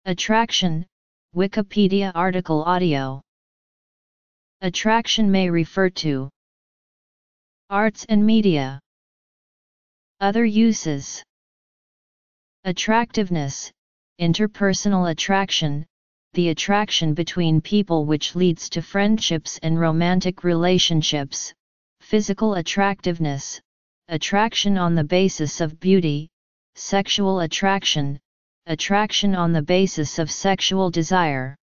Attraction, Wikipedia article audio. Attraction may refer to arts and media. Other uses. Attractiveness, interpersonal attraction, the attraction between people which leads to friendships and romantic relationships. Physical attractiveness, attraction on the basis of beauty. Sexual attraction, attraction on the basis of sexual desire.